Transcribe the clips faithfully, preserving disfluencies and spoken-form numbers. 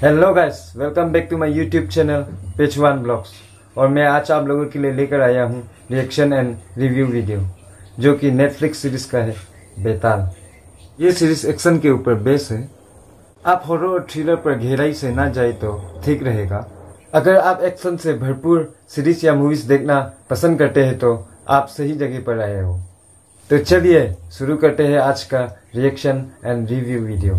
Hello guys, welcome back to my YouTube channel page one blogs. और मैं आज आप लोगों के लिए लेकर आया हूँ रिएक्शन एंड रिव्यू वीडियो, जो कि नेटफ्लिक्स सीरीज का है बेताल। ये सीरीज एक्शन के ऊपर बेस है। आप हॉरर और थ्रिलर पर गहराई से ना जाए तो ठीक रहेगा। अगर आप एक्शन से भरपूर सीरीज या मूवीज देखना पसंद करते हैं तो आप सही जगह पर आए हो। तो चलिए शुरू करते हैं आज का रिएक्शन एंड रिव्यू वीडियो।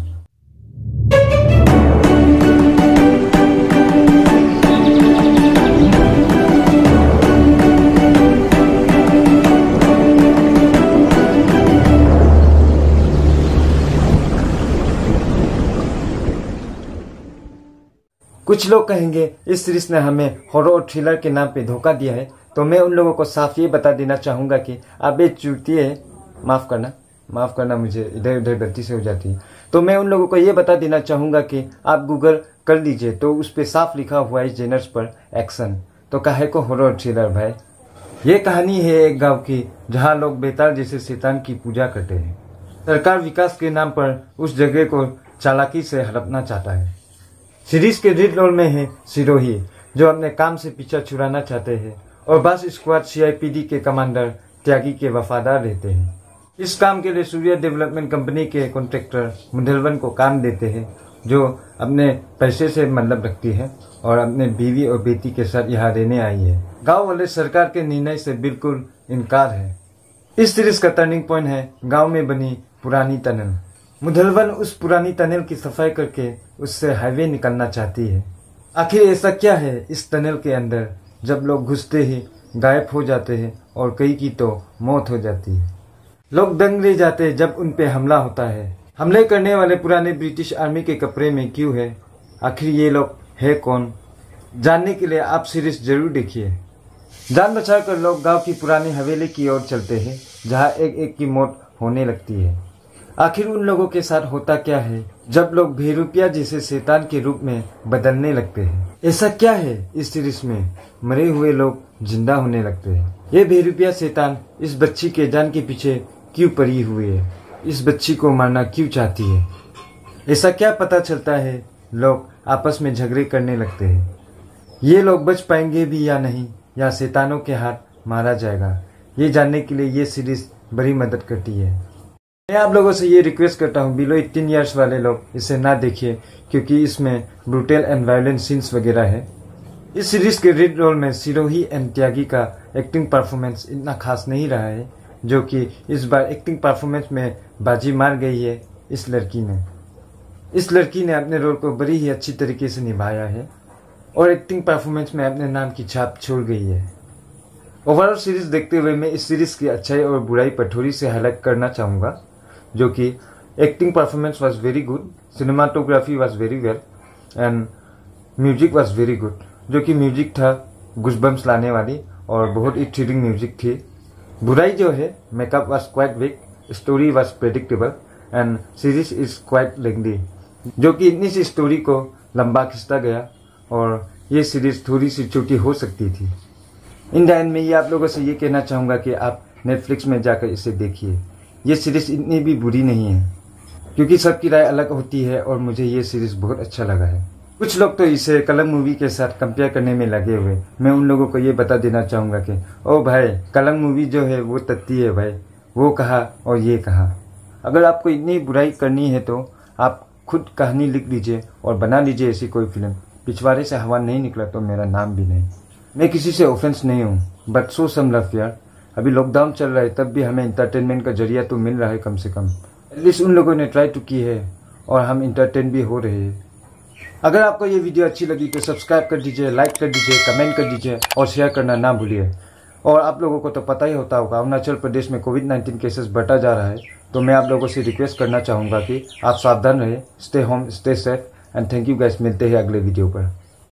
कुछ लोग कहेंगे इस सीरीज ने हमें हॉरर और थ्रिलर के नाम पे धोखा दिया है, तो मैं उन लोगों को साफ ये बता देना चाहूंगा कि आप ये चूतिए माफ करना माफ करना मुझे इधर उधर गलती से हो जाती है। तो मैं उन लोगों को ये बता देना चाहूंगा कि आप गूगल कर लीजिए तो उस पर साफ लिखा हुआ है जेनर्स पर एक्शन, तो काहे को हॉरर और थ्रिलर भाई। ये कहानी है एक गाँव की जहाँ लोग बेताल जैसे शैतान की पूजा करते हैं। सरकार विकास के नाम पर उस जगह को चालाकी से हड़पना चाहता है। सीरीज के लीड रोल में है सिरोही, जो अपने काम से पीछा छुड़ाना चाहते हैं और बस स्क्वाड सीआईपीडी के कमांडर त्यागी के वफादार रहते हैं। इस काम के लिए सूर्य डेवलपमेंट कंपनी के कॉन्ट्रैक्टर मुंडलवन को काम देते हैं, जो अपने पैसे से मतलब रखती है और अपने बीवी और बेटी के साथ यहाँ रहने आई है। गांव वाले सरकार के निर्णय से बिल्कुल इनकार है। इस सीरीज का टर्निंग पॉइंट है गाँव में बनी पुरानी टनल। मुंडलवन उस पुरानी टनल की सफाई करके उससे हाईवे निकलना चाहती है। आखिर ऐसा क्या है इस टनल के अंदर, जब लोग घुसते ही गायब हो जाते हैं और कई की तो मौत हो जाती है। लोग दंग रह जाते हैं जब उन पे हमला होता है। हमले करने वाले पुराने ब्रिटिश आर्मी के कपड़े में क्यों है, आखिर ये लोग है कौन, जानने के लिए आप सीरीज जरूर देखिए। जान बचा कर लोग गाँव की पुरानी हवेली की ओर चलते हैं, जहाँ एक एक की मौत होने लगती है। आखिर उन लोगों के साथ होता क्या है जब लोग भेरूपिया जैसे शैतान के रूप में बदलने लगते हैं। ऐसा क्या है इस सीरीज में मरे हुए लोग जिंदा होने लगते हैं। ये भेरूपिया शैतान इस बच्ची के जान के पीछे क्यों पड़ी हुई है, इस बच्ची को मारना क्यों चाहती है। ऐसा क्या पता चलता है, लोग आपस में झगड़े करने लगते हैं। ये लोग बच पाएंगे भी या नहीं, या शैतानों के हाथ मारा जाएगा, ये जानने के लिए ये सीरीज बड़ी मदद करती है। मैं आप लोगों से ये रिक्वेस्ट करता हूँ, बिलो एटीन ईयर्स वाले लोग इसे ना देखिए, क्योंकि इसमें ब्रूटल एंड वायलेंट सीन्स वगैरह है। इस सीरीज के लीड रोल में सिरोही एंड त्यागी का एक्टिंग परफॉर्मेंस इतना खास नहीं रहा है, जो कि इस बार एक्टिंग परफॉर्मेंस में बाजी मार गई है इस लड़की ने। इस लड़की ने अपने रोल को बड़ी ही अच्छी तरीके से निभाया है और एक्टिंग परफॉर्मेंस में अपने नाम की छाप छोड़ गई है। ओवरऑल सीरीज देखते हुए मैं इस सीरीज की अच्छाई और बुराई पर थोड़ी सी हाईलाइट करना चाहूँगा, जो कि acting performance was very good, cinematography was very well and music was very good. जो कि म्यूजिक था गुजबम्स लाने वाली और बहुत ही थ्रिलिंग म्यूजिक थी। बुराई जो है, makeup was quite weak, story was predictable and series is quite lengthy, जो कि इतनी सी स्टोरी को लंबा खिंचता गया और ये सीरीज थोड़ी सी छोटी हो सकती थी। इन द एंड में ये आप लोगों से ये कहना चाहूँगा कि आप नेटफ्लिक्स में जाकर इसे देखिए। ये सीरीज इतनी भी बुरी नहीं है, क्योंकि सबकी राय अलग होती है और मुझे ये सीरीज बहुत अच्छा लगा है। कुछ लोग तो इसे कलंक मूवी के साथ कंपेयर करने में लगे हुए। मैं उन लोगों को ये बता देना चाहूँगा कि ओ भाई, कलंक मूवी जो है वो तत्ती है भाई, वो कहा और ये कहा। अगर आपको इतनी बुराई करनी है तो आप खुद कहानी लिख लीजिए और बना लीजिए ऐसी कोई फिल्म। पिछवाड़े से हवा नहीं निकला तो मेरा नाम भी नहीं। मैं किसी से ऑफेंस नहीं हूँ, बट सो सम लव यार। अभी लॉकडाउन चल रहा है, तब भी हमें इंटरटेनमेंट का जरिया तो मिल रहा है कम से कम। एटलीस्ट उन लोगों ने ट्राई तो की है और हम इंटरटेन भी हो रहे हैं। अगर आपको ये वीडियो अच्छी लगी तो सब्सक्राइब कर दीजिए, लाइक कर दीजिए, कमेंट कर दीजिए और शेयर करना ना भूलिए। और आप लोगों को तो पता ही होता होगा, अरुणाचल प्रदेश में कोविड नाइन्टीन केसेस बढ़ता जा रहा है, तो मैं आप लोगों से रिक्वेस्ट करना चाहूँगा कि आप सावधान रहें। Stay home, stay safe and thank you guys. मिलते हैं अगले वीडियो पर।